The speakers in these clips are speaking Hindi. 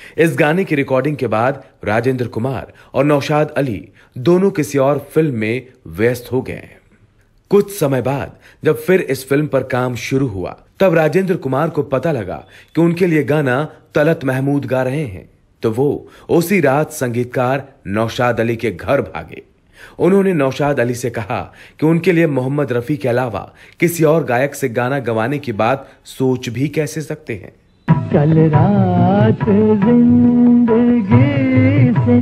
इस गाने की रिकॉर्डिंग के बाद राजेंद्र कुमार और नौशाद अली दोनों किसी और फिल्म में व्यस्त हो गए। कुछ समय बाद जब फिर इस फिल्म पर काम शुरू हुआ, तब राजेंद्र कुमार को पता लगा कि उनके लिए गाना तलत महमूद गा रहे हैं, तो वो उसी रात संगीतकार नौशाद अली के घर भागे। उन्होंने नौशाद अली से कहा कि उनके लिए मोहम्मद रफी के अलावा किसी और गायक से गाना गवाने की बात सोच भी कैसे सकते हैं। कल रात जिंदगी से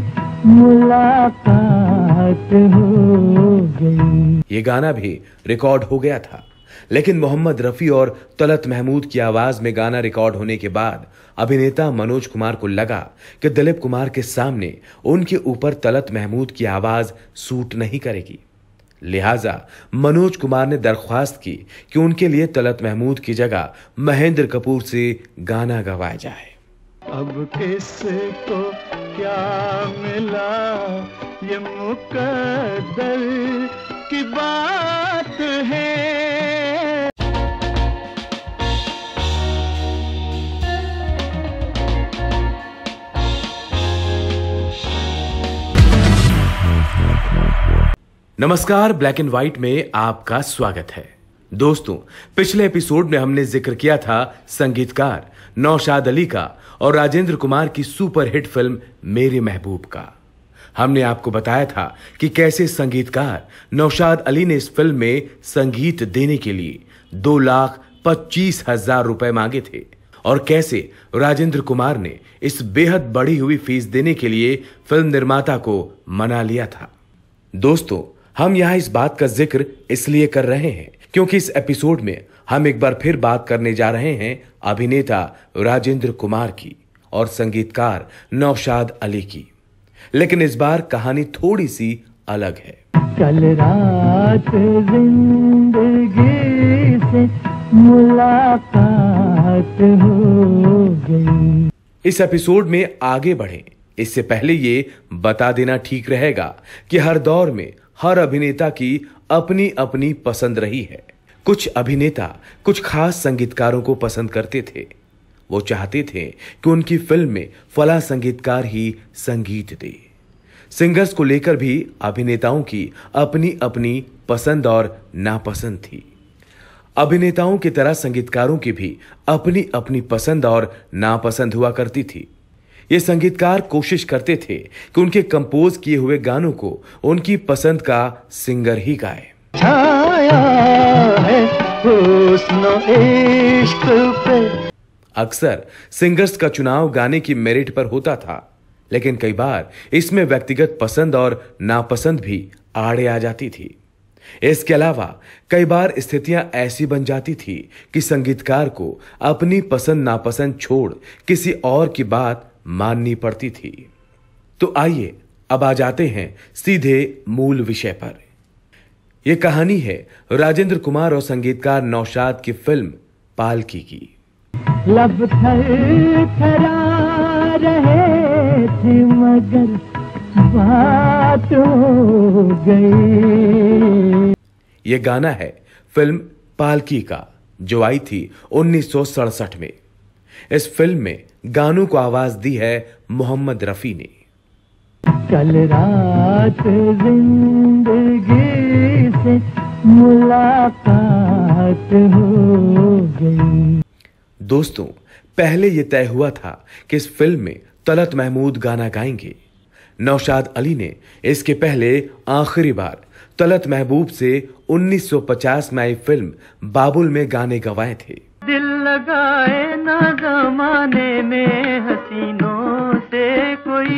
मुलाकात हो गई। ये गाना भी रिकॉर्ड हो गया था, लेकिन मोहम्मद रफी और तलत महमूद की आवाज में गाना रिकॉर्ड होने के बाद अभिनेता मनोज कुमार को लगा कि दिलीप कुमार के सामने उनके ऊपर तलत महमूद की आवाज सूट नहीं करेगी। लिहाजा मनोज कुमार ने दरख्वास्त की कि उनके लिए तलत महमूद की जगह महेंद्र कपूर से गाना गवाया जाए। अब किसको क्या मिला, ये मुकद्दर की बात है। नमस्कार, ब्लैक एंड व्हाइट में आपका स्वागत है। दोस्तों, पिछले एपिसोड में हमने जिक्र किया था संगीतकार नौशाद अली का और राजेंद्र कुमार की सुपरहिट फिल्म मेरे महबूब का। हमने आपको बताया था कि कैसे संगीतकार नौशाद अली ने इस फिल्म में संगीत देने के लिए 2,25,000 रुपए मांगे थे और कैसे राजेंद्र कुमार ने इस बेहद बढ़ी हुई फीस देने के लिए फिल्म निर्माता को मना लिया था। दोस्तों, हम यहां इस बात का जिक्र इसलिए कर रहे हैं क्योंकि इस एपिसोड में हम एक बार फिर बात करने जा रहे हैं अभिनेता राजेंद्र कुमार की और संगीतकार नौशाद अली की, लेकिन इस बार कहानी थोड़ी सी अलग है। कल रात जिंदगी से मुलाकात हो गई। इस एपिसोड में आगे बढ़े इससे पहले ये बता देना ठीक रहेगा कि हर दौर में हर अभिनेता की अपनी अपनी पसंद रही है। कुछ अभिनेता कुछ खास संगीतकारों को पसंद करते थे। वो चाहते थे कि उनकी फिल्म में फला संगीतकार ही संगीत दे। सिंगर्स को लेकर भी अभिनेताओं की अपनी अपनी पसंद और नापसंद थी। अभिनेताओं की तरह संगीतकारों की भी अपनी अपनी पसंद और नापसंद हुआ करती थी। ये संगीतकार कोशिश करते थे कि उनके कंपोज किए हुए गानों को उनकी पसंद का सिंगर ही गाए। छाया है हुस्न इश्क पे। अक्सर सिंगर्स का चुनाव गाने की मेरिट पर होता था, लेकिन कई बार इसमें व्यक्तिगत पसंद और नापसंद भी आड़े आ जाती थी। इसके अलावा कई बार स्थितियां ऐसी बन जाती थी कि संगीतकार को अपनी पसंद नापसंद छोड़ किसी और की बात माननी पड़ती थी। तो आइए अब आ जाते हैं सीधे मूल विषय पर। यह कहानी है राजेंद्र कुमार और संगीतकार नौशाद की फिल्म पालकी की। लब थरथरा रहे थे मगर बात हो गई। यह गाना है फिल्म पालकी का, जो आई थी 1967 में। इस फिल्म में गानों को आवाज दी है मोहम्मद रफी ने। कल रात जिंदगी से मुलाकात हो गई। दोस्तों, पहले यह तय हुआ था कि इस फिल्म में तलत महमूद गाना गाएंगे। नौशाद अली ने इसके पहले आखिरी बार तलत महबूब से 1950 में आई फिल्म बाबुल में गाने गवाए थे। दिल लगाए ना जमाने में हसीनों से कोई।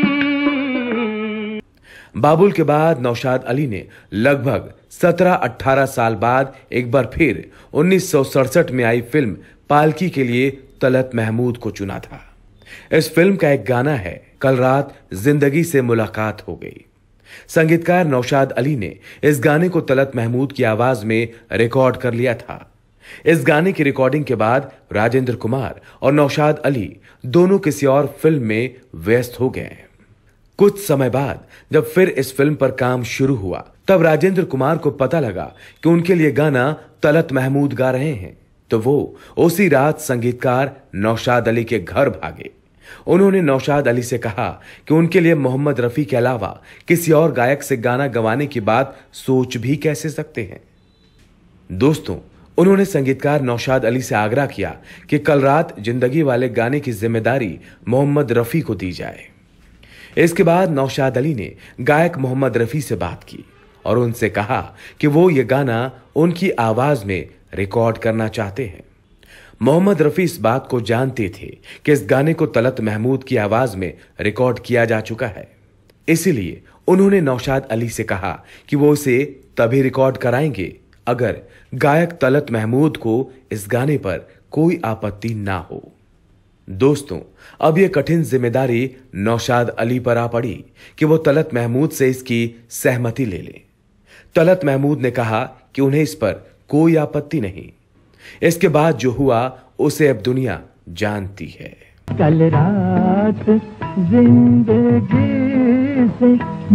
बाबुल के बाद नौशाद अली ने लगभग 17-18 साल बाद एक बार फिर 1967 में आई फिल्म पालकी के लिए तलत महमूद को चुना था। इस फिल्म का एक गाना है कल रात जिंदगी से मुलाकात हो गई। संगीतकार नौशाद अली ने इस गाने को तलत महमूद की आवाज में रिकॉर्ड कर लिया था। इस गाने की रिकॉर्डिंग के बाद राजेंद्र कुमार और नौशाद अली दोनों किसी और फिल्म में व्यस्त हो गए। कुछ समय बाद जब फिर इस फिल्म पर काम शुरू हुआ, तब राजेंद्र कुमार को पता लगा कि उनके लिए गाना तलत महमूद गा रहे हैं, तो वो उसी रात संगीतकार नौशाद अली के घर भागे। उन्होंने नौशाद अली से कहा कि उनके लिए मोहम्मद रफी के अलावा किसी और गायक से गाना गवाने की बात सोच भी कैसे सकते हैं। दोस्तों, उन्होंने संगीतकार नौशाद अली से आग्रह किया कि कल रात जिंदगी वाले गाने की जिम्मेदारी मोहम्मद रफी को दी जाए। इसके बाद नौशाद अली ने गायक मोहम्मद रफी से बात की और उनसे कहा कि वो ये गाना उनकी आवाज में रिकॉर्ड करना चाहते हैं। मोहम्मद रफी इस बात को जानते थे कि इस गाने को तलत महमूद की आवाज में रिकॉर्ड किया जा चुका है, इसीलिए उन्होंने नौशाद अली से कहा कि वो इसे तभी रिकॉर्ड कराएंगे अगर गायक तलत महमूद को इस गाने पर कोई आपत्ति ना हो। दोस्तों, अब यह कठिन जिम्मेदारी नौशाद अली पर आ पड़ी कि वो तलत महमूद से इसकी सहमति ले लें। तलत महमूद ने कहा कि उन्हें इस पर कोई आपत्ति नहीं। इसके बाद जो हुआ उसे अब दुनिया जानती है। कल रात जिंदगी से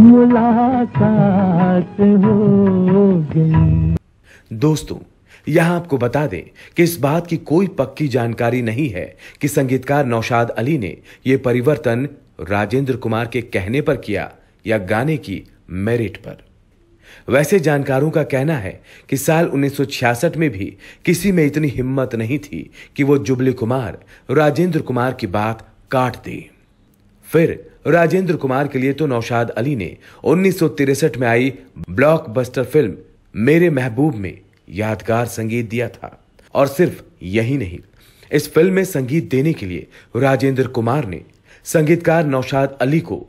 मुलाकात हो गई। दोस्तों, यहां आपको बता दें कि इस बात की कोई पक्की जानकारी नहीं है कि संगीतकार नौशाद अली ने यह परिवर्तन राजेंद्र कुमार के कहने पर किया या गाने की मेरिट पर। वैसे जानकारों का कहना है कि साल 1966 में भी किसी में इतनी हिम्मत नहीं थी कि वो जुबली कुमार राजेंद्र कुमार की बात काट दे। फिर राजेंद्र कुमार के लिए तो नौशाद अली ने 1963 में आई ब्लॉकबस्टर फिल्म मेरे महबूब में यादगार संगीत दिया था। और सिर्फ यही नहीं, इस फिल्म में संगीत देने के लिए राजेंद्र कुमार ने संगीतकार नौशाद अली को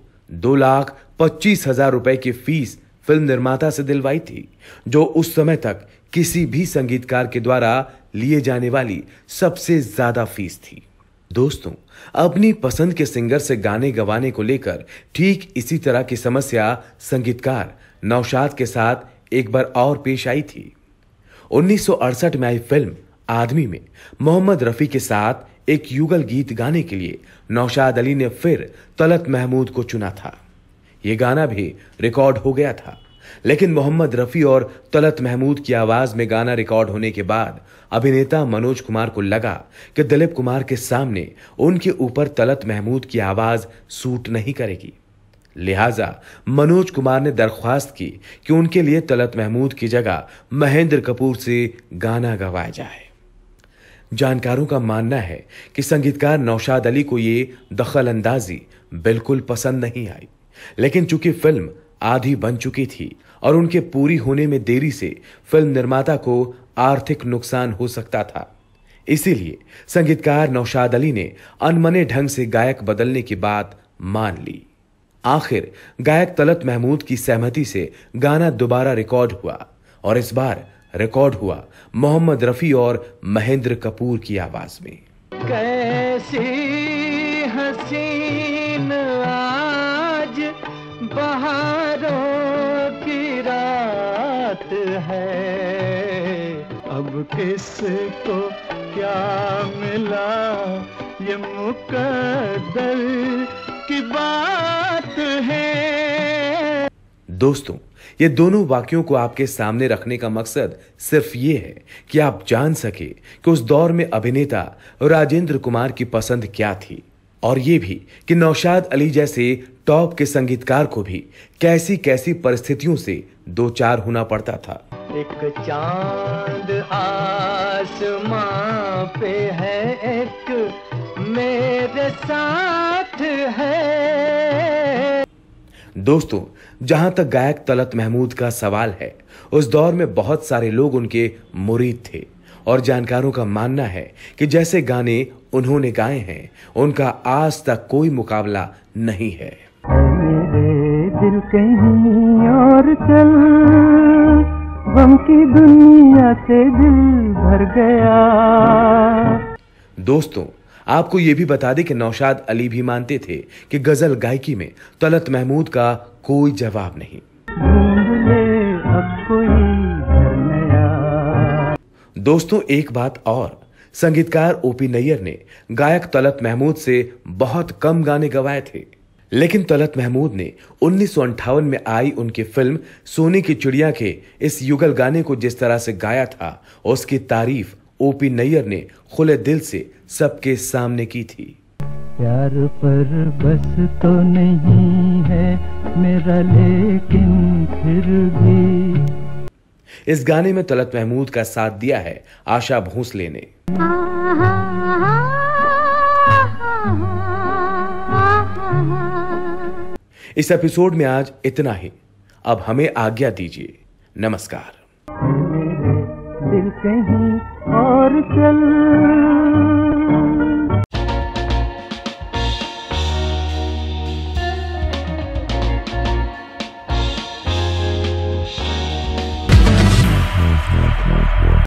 2,25,000 रुपए की फीस फिल्म निर्माता से दिलवाई थी, जो उस समय तक किसी भी संगीतकार के द्वारा लिए जाने वाली सबसे ज्यादा फीस थी। दोस्तों, अपनी पसंद के सिंगर से गाने गवाने को लेकर ठीक इसी तरह की समस्या संगीतकार नौशाद के साथ एक बार और पेश आई थी। 1968 में आई फिल्म आदमी में मोहम्मद रफी के साथ एक युगल गीत गाने के लिए नौशाद अली ने फिर तलत महमूद को चुना था। यह गाना भी रिकॉर्ड हो गया था, लेकिन मोहम्मद रफी और तलत महमूद की आवाज में गाना रिकॉर्ड होने के बाद अभिनेता मनोज कुमार को लगा कि दिलीप कुमार के सामने उनके ऊपर तलत महमूद की आवाज सूट नहीं करेगी। लिहाजा मनोज कुमार ने दरख्वास्त की कि उनके लिए तलत महमूद की जगह महेंद्र कपूर से गाना गवाया जाए। जानकारों का मानना है कि संगीतकार नौशाद अली को ये दखल अंदाजी बिल्कुल पसंद नहीं आई, लेकिन चूंकि फिल्म आधी बन चुकी थी और उनके पूरी होने में देरी से फिल्म निर्माता को आर्थिक नुकसान हो सकता था, इसीलिए संगीतकार नौशाद अली ने अनमने ढंग से गायक बदलने की बात मान ली। आखिर गायक तलत महमूद की सहमति से गाना दोबारा रिकॉर्ड हुआ और इस बार रिकॉर्ड हुआ मोहम्मद रफी और महेंद्र कपूर की आवाज में। कैसी हसीन आज बहारों की रात है, अब किसको क्या मिला ये मुकद्दर की बात है। दोस्तों, ये दोनों वाक्यों को आपके सामने रखने का मकसद सिर्फ ये है कि आप जान सके कि उस दौर में अभिनेता राजेंद्र कुमार की पसंद क्या थी, और ये भी कि नौशाद अली जैसे टॉप के संगीतकार को भी कैसी कैसी परिस्थितियों से दो चार होना पड़ता था। एक चांद आसमां पे है, एक मेरे साथ है। दोस्तों, जहां तक गायक तलत महमूद का सवाल है, उस दौर में बहुत सारे लोग उनके मुरीद थे और जानकारों का मानना है कि जैसे गाने उन्होंने गाए हैं, उनका आज तक कोई मुकाबला नहीं है। मेरे दिल कहीं और चल, गम की दुनिया से दिल भर गया। दोस्तों, आपको यह भी बता दें कि नौशाद अली भी मानते थे कि गजल गायकी में तलत महमूद का कोई जवाब नहीं। अब कोई नया। दोस्तों, एक बात और, संगीतकार ओपी नैयर ने गायक तलत महमूद से बहुत कम गाने गवाए थे, लेकिन तलत महमूद ने 1958 में आई उनकी फिल्म सोने की चिड़िया के इस युगल गाने को जिस तरह से गाया था, उसकी तारीफ ओपी नैयर ने खुले दिल से सबके सामने की थी। प्यार पर बस तो नहीं है मेरा, लेकिन फिर भी। इस गाने में तलत महमूद का साथ दिया है आशा भोसले ने। इस एपिसोड में आज इतना ही। अब हमें आज्ञा दीजिए। नमस्कार। मेरे दिल कहीं और चल